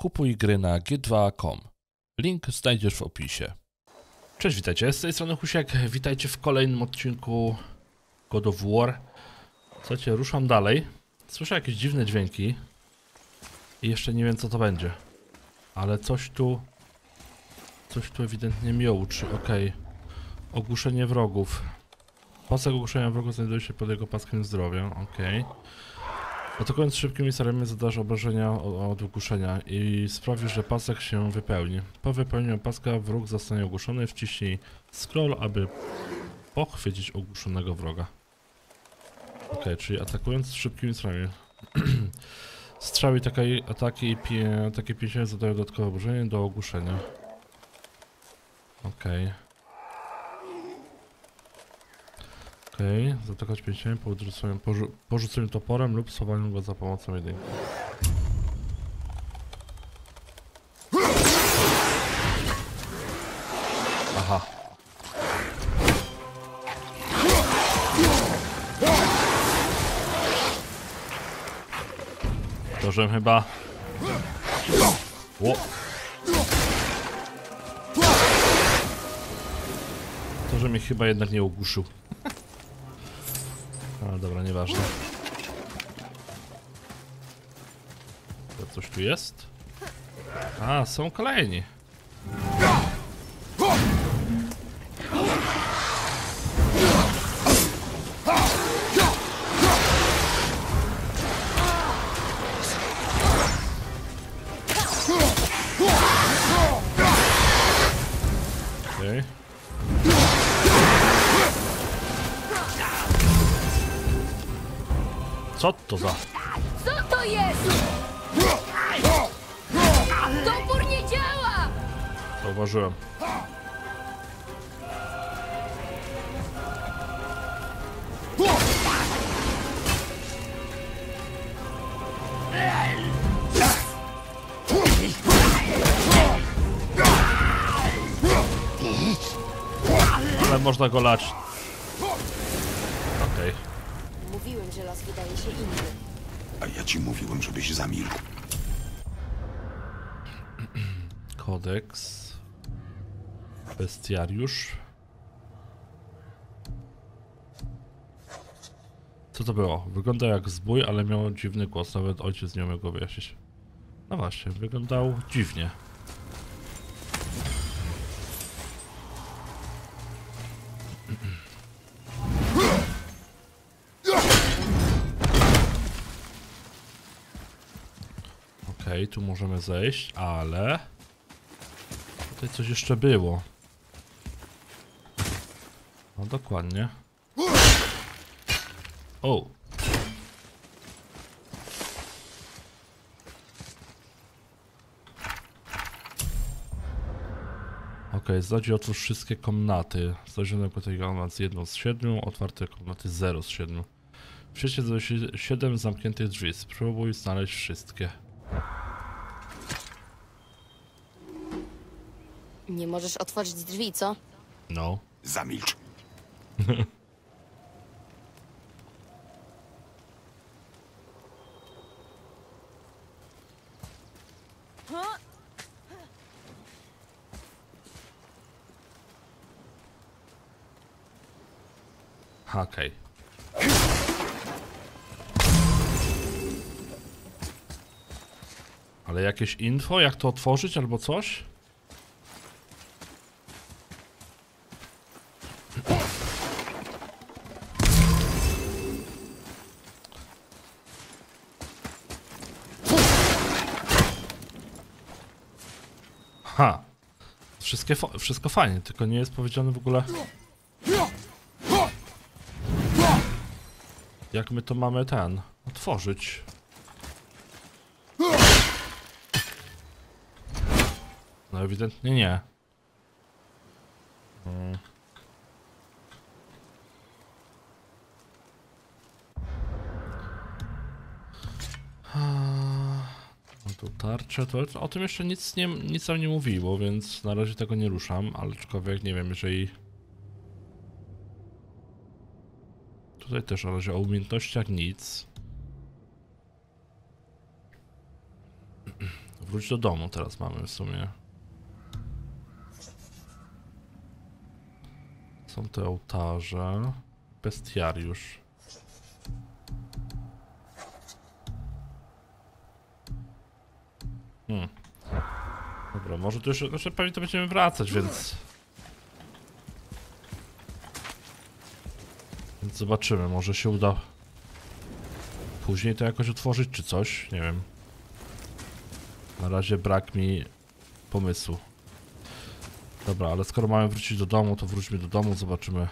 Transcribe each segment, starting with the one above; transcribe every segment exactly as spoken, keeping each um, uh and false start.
Kupuj gry na g dwa kropka com. Link znajdziesz w opisie. Cześć, witajcie, z tej strony Husiek. Witajcie w kolejnym odcinku God of War. Słuchajcie, ruszam dalej. Słyszę jakieś dziwne dźwięki. I jeszcze nie wiem, co to będzie. Ale coś tu... Coś tu ewidentnie mnie uczy. Okej. Okay. Ogłuszenie wrogów. Pasek ogłuszenia wrogów znajduje się pod jego paskiem zdrowia. Okej. Okay. Atakując szybkimi seriami zadasz obrażenia od ogłuszenia i sprawisz, że pasek się wypełni. Po wypełnieniu paska wróg zostanie ogłuszony. Wciśnij scroll, aby pochwycić ogłuszonego wroga. Ok, czyli atakując szybkimi seriami. Strzały takiej ataki i pie, takie pięściami zadają dodatkowe obrażenie do ogłuszenia. Ok. Okej, okay. Zaatakować pięściami po porzu porzuceniu toporem lub schowaniu go za pomocą jedynki. Aha. To, że chyba... Ło. To, że mnie chyba jednak nie ogłuszył. A, dobra, nieważne. To coś tu jest? A, są kolejni. Okej. Co to za... Co to jest? Topór nie działa! Zauważyłem. Ale można go lać. Okej. Okay. Mówiłem, że las wydaje się inny. A ja ci mówiłem, żebyś zamilkł. Kodeks. Bestiariusz. Co to było? Wyglądał jak zbój, ale miał dziwny głos. Nawet ojciec nie umiał go wyjaśnić. No właśnie, wyglądał dziwnie. Okej, okay, tu możemy zejść, ale... Tutaj coś jeszcze było. No dokładnie. O! Ok, zdradzi otwórz wszystkie komnaty. Zdarzone tej komnaty z jedną z siedmiu, otwarte komnaty zero z siedmiu. W świecie znajduje się siedem zamkniętych drzwi. Spróbuj znaleźć wszystkie. Nie możesz otworzyć drzwi, co? No. Zamilcz. Okej. Okay. Ale jakieś info, jak to otworzyć albo coś? Ha! Wszystkie fa wszystko fajnie, tylko nie jest powiedziane w ogóle... Jak my to mamy ten... otworzyć? No ewidentnie nie. Hmm. No tu tarcze, to o tym jeszcze nic nie, nic nam nie mówiło, więc na razie tego nie ruszam, ale aczkolwiek nie wiem, jeżeli... Tutaj też na razie o umiejętnościach nic. wróć do domu teraz mamy w sumie. Są te ołtarze. Bestiariusz. Hmm. Dobra, może tu jeszcze, znaczy pewnie to będziemy wracać, więc... Więc zobaczymy, może się uda później to jakoś otworzyć, czy coś, nie wiem. Na razie brak mi pomysłu. Dobra, ale skoro mamy wrócić do domu, to wróćmy do domu, zobaczymy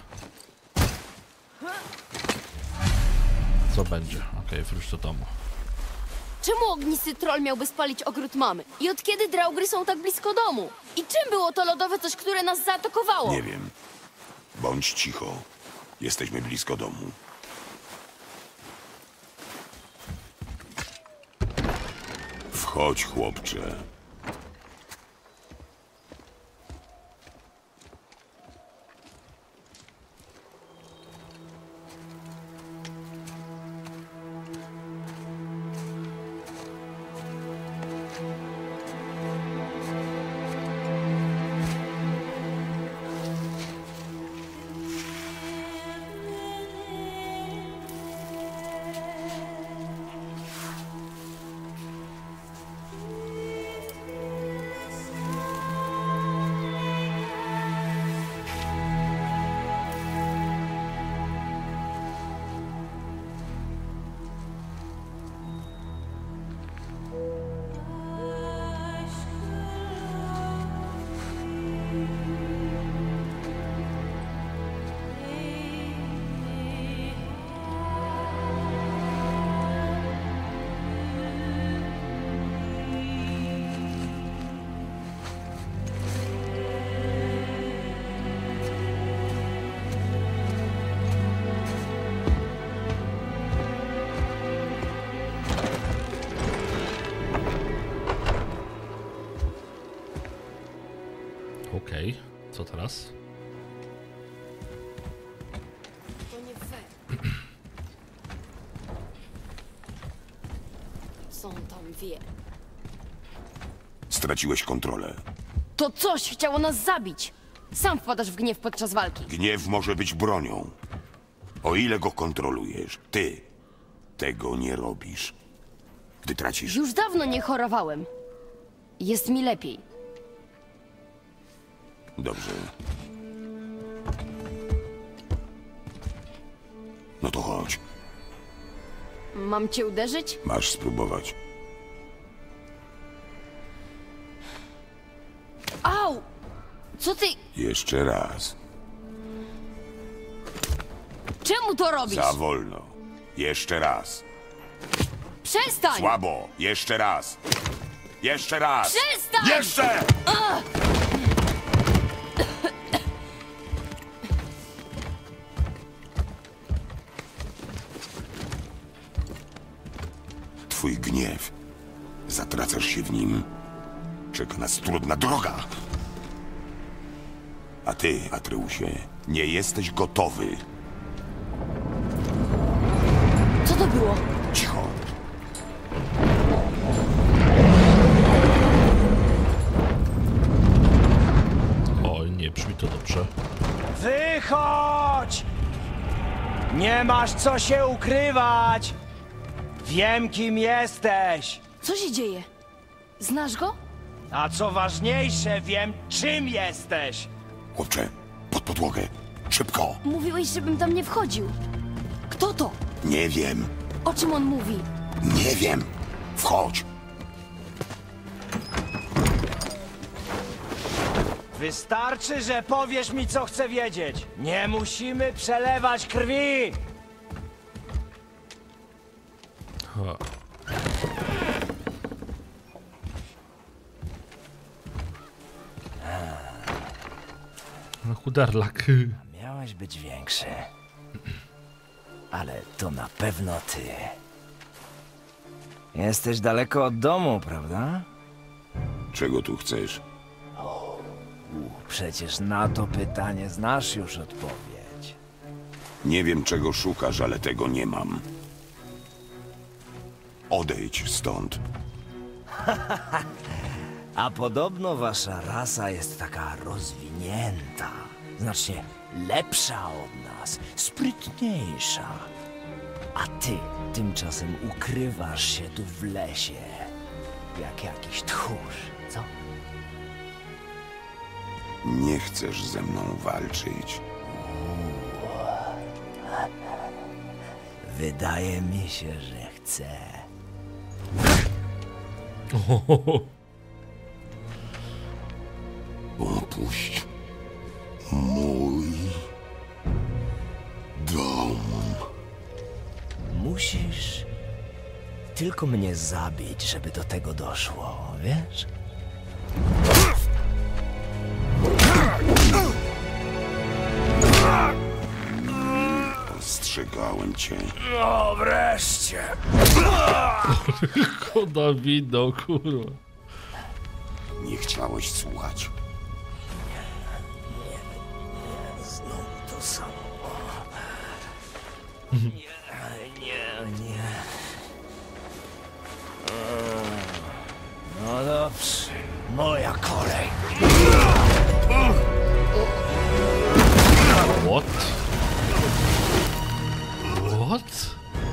co będzie. Okej, okay, wróć do domu. Czemu ognisty troll miałby spalić ogród mamy? I od kiedy Draugry są tak blisko domu? I czym było to lodowe coś, które nas zaatakowało? Nie wiem. Bądź cicho. Jesteśmy blisko domu. Wchodź, chłopcze. Okej, okay. Co teraz? To nie fair. Co on tam wie? Straciłeś kontrolę. To coś chciało nas zabić! Sam wpadasz w gniew podczas walki. Gniew może być bronią. O ile go kontrolujesz, ty tego nie robisz. Gdy tracisz... Już dawno nie chorowałem. Jest mi lepiej. Dobrze. No to chodź. Mam cię uderzyć? Masz spróbować. Au! Co ty... Jeszcze raz. Czemu to robisz? Za wolno. Jeszcze raz. Przestań! Słabo. Jeszcze raz. Jeszcze raz. Przestań! Jeszcze! Twój gniew. Zatracasz się w nim. Czeka nas trudna droga. A ty, Atreusie, nie jesteś gotowy. Co to było? Cicho. Oj, nie brzmi to dobrze. Wychodź! Nie masz co się ukrywać! Wiem, kim jesteś! Co się dzieje? Znasz go? A co ważniejsze, wiem, czym jesteś! Chłopcze, pod podłogę. Szybko. Mówiłeś, żebym tam nie wchodził. Kto to? Nie wiem. O czym on mówi? Nie wiem. Wchodź. Wystarczy, że powiesz mi, co chcę wiedzieć. Nie musimy przelewać krwi! Ha. No chuderlak. Miałeś być większy. Ale to na pewno ty. Jesteś daleko od domu, prawda? Czego tu chcesz? Przecież na to pytanie znasz już odpowiedź. Nie wiem, czego szukasz, ale tego nie mam. Odejdź stąd. A podobno wasza rasa jest taka rozwinięta. Znacznie lepsza od nas, sprytniejsza. A ty tymczasem ukrywasz się tu w lesie. Jak jakiś tchórz, co? Nie chcesz ze mną walczyć. Wydaje mi się, że chcę. Opuść mój dom. Musisz tylko mnie zabić, żeby do tego doszło, wiesz? Ostrzegałem cię. No wreszcie! Koda widno, kurwa. Nie chciałeś słuchać. Znowu to samo. Nie, nie, nie. No dobrze, moja kolej. What? What?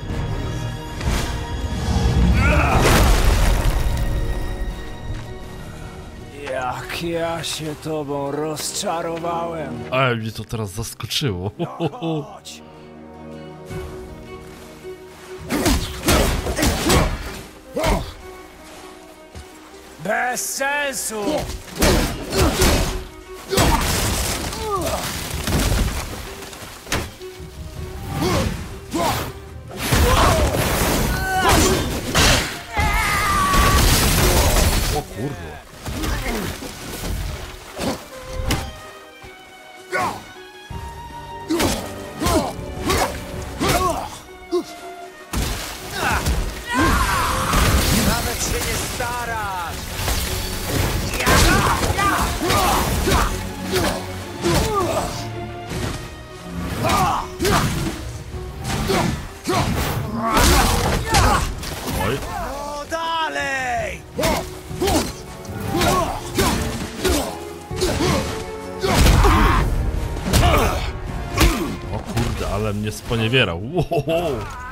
Jak ja się tobą rozczarowałem. Ale mnie to teraz zaskoczyło. Chodź. Bez sensu! O kurwa. Nawet się nie starasz! Oj. No dalej! O kurde, ale mnie sponiewierał. Wow.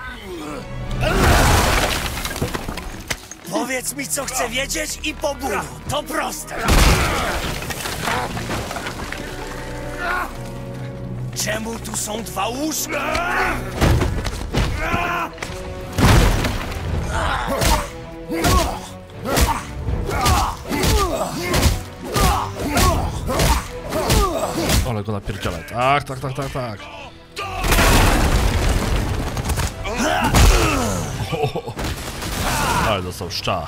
Powiedz mi, co chcę wiedzieć i po bólu. To proste. Czemu tu są dwa łóżka? Ale go napierdziela. Tak, tak, tak, tak, tak. O, ale dostał szcza.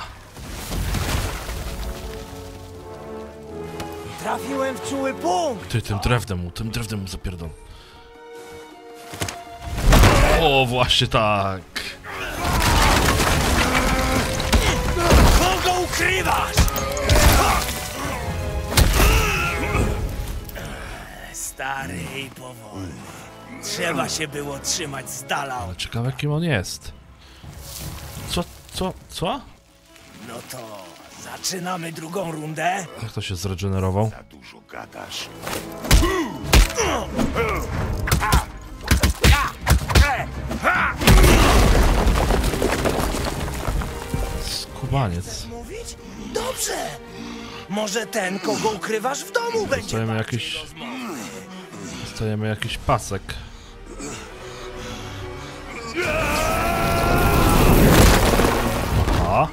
Trafiłem w czuły punkt. Ty, tym drewnem mu, tym drewnem mu zapierdol. O, właśnie tak. Kogo ukrywasz? Stary i powolny. Trzeba się było trzymać z dala. Ale ciekawe, kim on jest. Co, co, co? No to zaczynamy drugą rundę. Jak to się zregenerował? Za dużo gadasz. Skubaniec. Mówić? Dobrze. Może ten, kogo ukrywasz w domu, będzie Dostajemy bardziej jakiś... rozmowny. Dostajemy jakiś pasek. Aha.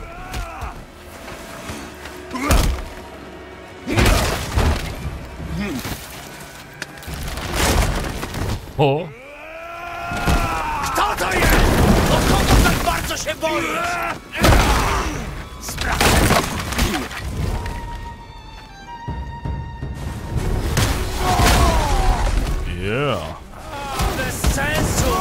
O! Kto to jest? O kogo tak bardzo się boisz? Sprawdzę. Yeah! Bez sensu.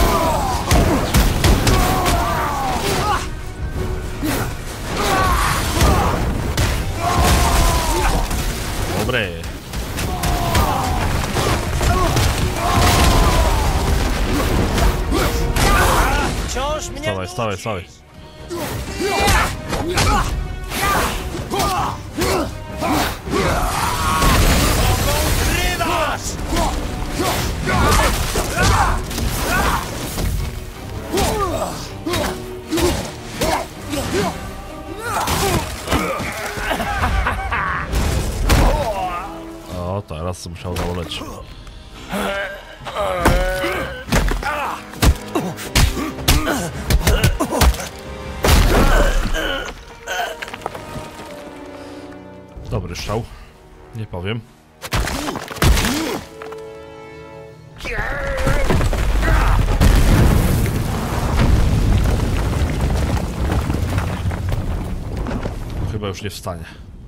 Dobre! Wciąż mnie Stawaj, stawaj, nudzisz. stawaj. O, teraz musiał zaboleć. Dobry strzał. Nie powiem. Chyba już nie wstanie.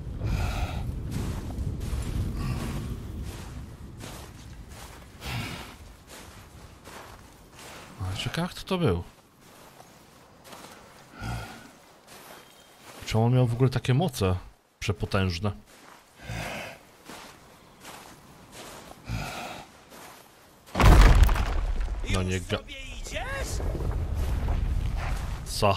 Ciekawe, kto to był. Czy on miał w ogóle takie moce przepotężne? No nie ga... Co?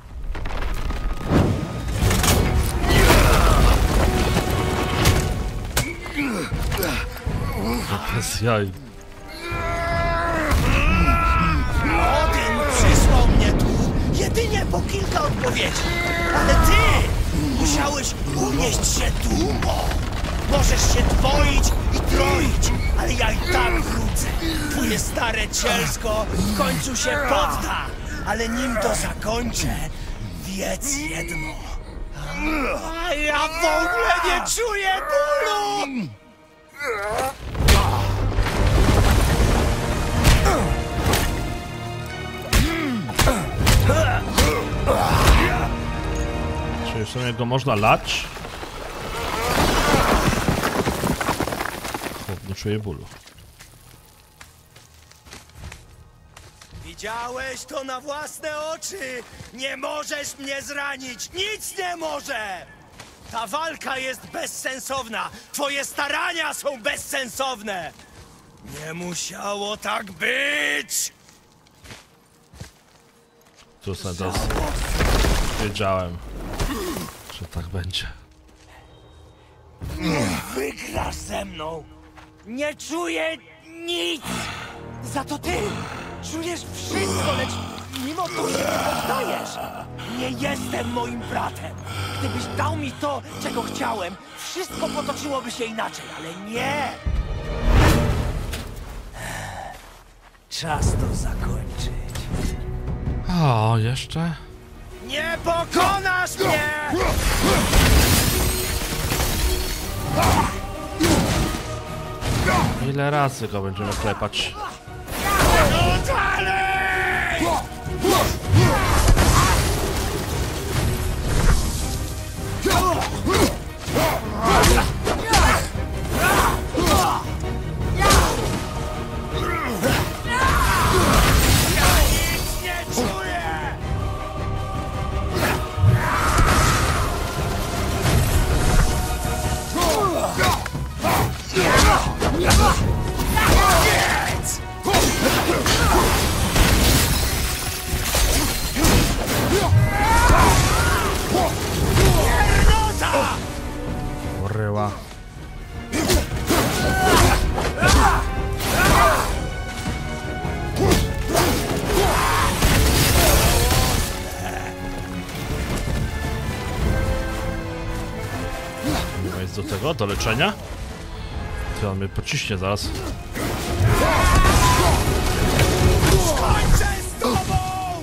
Bez jaj. Odyn przysłał mnie tu jedynie po kilka odpowiedzi, ale ty musiałeś unieść się długo. Możesz się dwoić i troić, ale ja i tak wrócę. Twoje stare cielsko w końcu się podda, ale nim to zakończę, wiedz jedno. A ja w ogóle nie czuję bólu! Czyli w sumie go można lać? Chłop nie czuje bólu. Widziałeś to na własne oczy! Nie możesz mnie zranić! Nic nie może! Ta walka jest bezsensowna! Twoje starania są bezsensowne! Nie musiało tak być! Tu teraz wiedziałem, że tak będzie. Wygrasz ze mną! Nie czuję nic! Za to ty czujesz wszystko, lecz mimo to się nie poddajesz! Nie jestem moim bratem! Gdybyś dał mi to, czego chciałem, wszystko potoczyłoby się inaczej, ale nie! Czas to zakończyć. O, jeszcze? Nie pokonasz mnie! Ile razy go będziemy klepać? No dalej! Ja nic nie czuję! Jedz! Piernota! Uryła. Nie ma nic do tego, do leczenia? Ty, on mnie pociśnie zaraz. Skończę z tobą!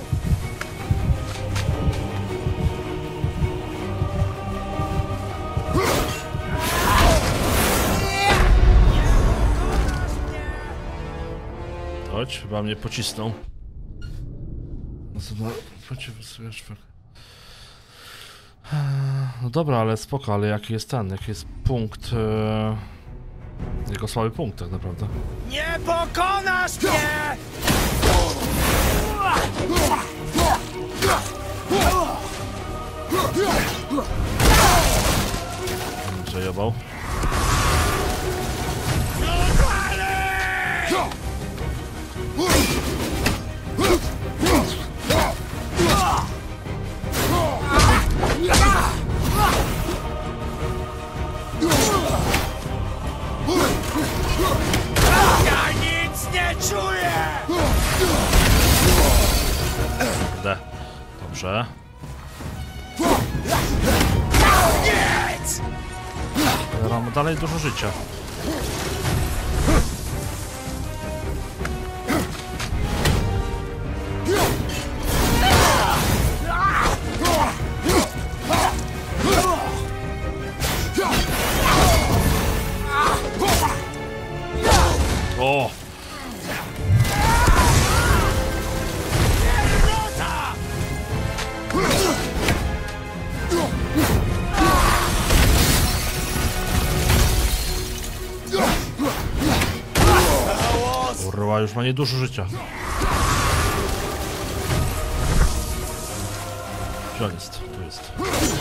Chodź, chyba mnie pocisnął. No to no, wiesz, no dobra, ale spoko, ale jaki jest ten, jaki jest punkt, e... jego słaby punkt tak naprawdę. Nie pokonasz mnie! Zajebał. No dalej! D. Dobrze. Ale mamy dalej dużo życia. O! Kurwa, już ma niedużo życia. Gdzie on jest? Tu jest.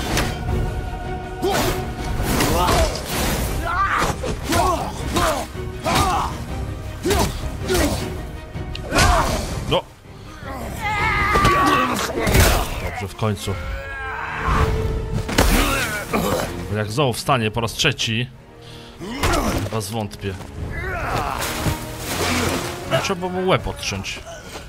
No! Dobrze, w końcu. Jak znowu wstanie po raz trzeci, chyba zwątpię. Trzeba mu łeb odciąć.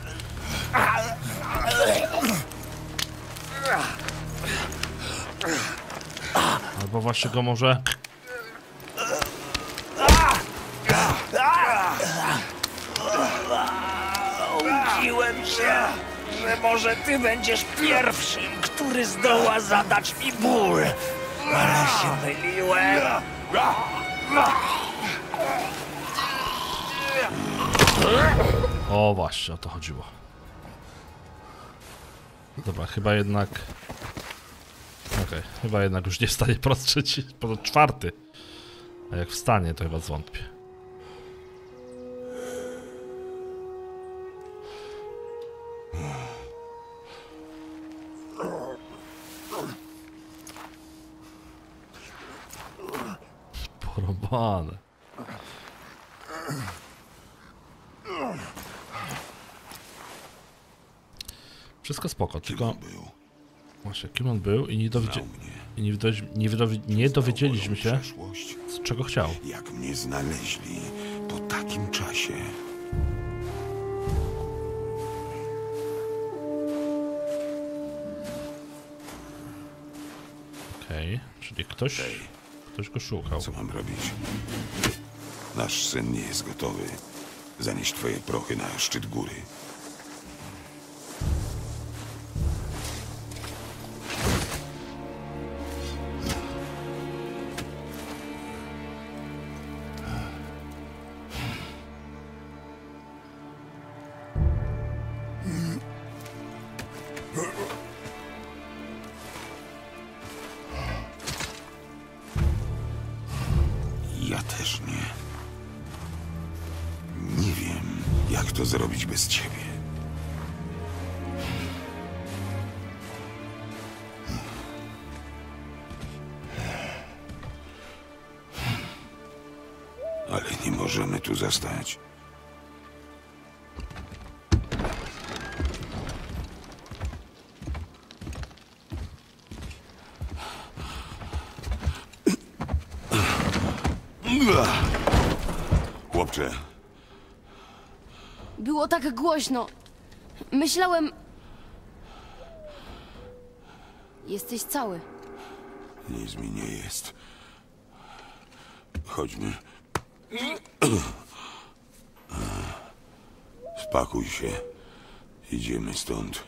Albo właśnie go może... Łudziłem się, że może ty będziesz pierwszym, który zdoła zadać mi ból. Ale się myliłem. O właśnie, o to chodziło. Dobra, chyba jednak... Okej, okay, chyba jednak już nie wstanie po raz trzeci, po raz czwarty. A jak wstanie, to chyba zwątpię. Porobane. Wszystko spoko, tylko... Właśnie, kim on był i nie, dowiedzie... I nie, dowie... nie, dowie... nie dowiedzieliśmy się, z czego chciał. Jak mnie znaleźli po takim czasie. Okej, okay, czyli ktoś... Ktoś go szukał. Co mam robić? Nasz syn nie jest gotowy. Zanieść twoje prochy na szczyt góry. Ja też nie. Nie wiem, jak to zrobić bez ciebie. Ale nie możemy tu zostać. Chłopcze. Było tak głośno. Myślałem... Jesteś cały. Nic mi nie jest. Chodźmy. Spakuj się. Idziemy stąd.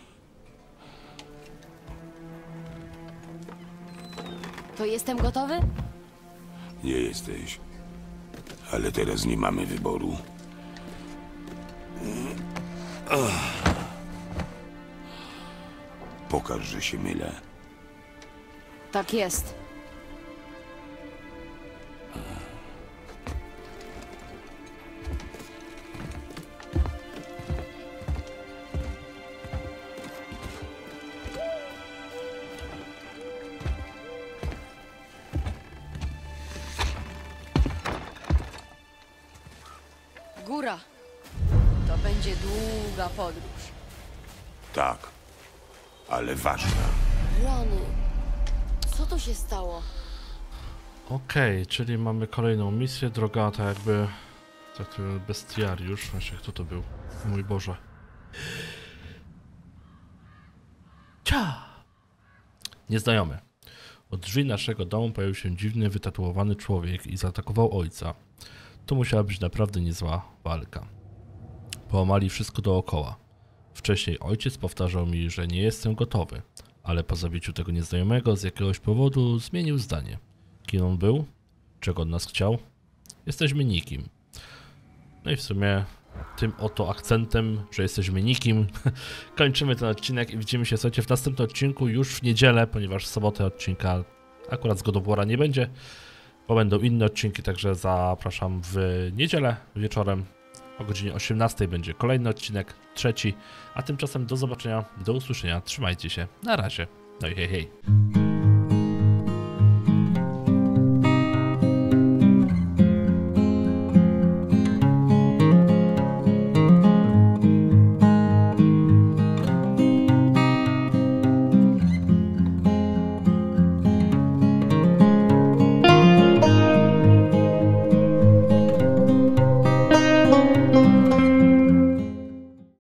To jestem gotowy? Nie jesteś. Ale teraz nie mamy wyboru. Pokaż, że się mylę. Tak jest. Góra. To będzie długa podróż. Tak. Ale ważna. Rany. Co to się stało? Okej, okay, czyli mamy kolejną misję. Droga ta jakby... Tak to bestiariusz. Właśnie, kto to był? Mój Boże. Cia! Nieznajomy. Od drzwi naszego domu pojawił się dziwny, wytatuowany człowiek i zaatakował ojca. To musiała być naprawdę niezła walka. Połamali wszystko dookoła. Wcześniej ojciec powtarzał mi, że nie jestem gotowy, ale po zabiciu tego nieznajomego z jakiegoś powodu zmienił zdanie. Kim on był? Czego od nas chciał? Jesteśmy nikim. No i w sumie tym oto akcentem, że jesteśmy nikim, kończymy ten odcinek i widzimy się, słuchajcie, w następnym odcinku już w niedzielę, ponieważ w sobotę odcinka akurat z God of War'a nie będzie, bo będą inne odcinki, także zapraszam w niedzielę wieczorem o godzinie osiemnastej będzie kolejny odcinek, trzeci, a tymczasem do zobaczenia, do usłyszenia, trzymajcie się, na razie, no i hej hej.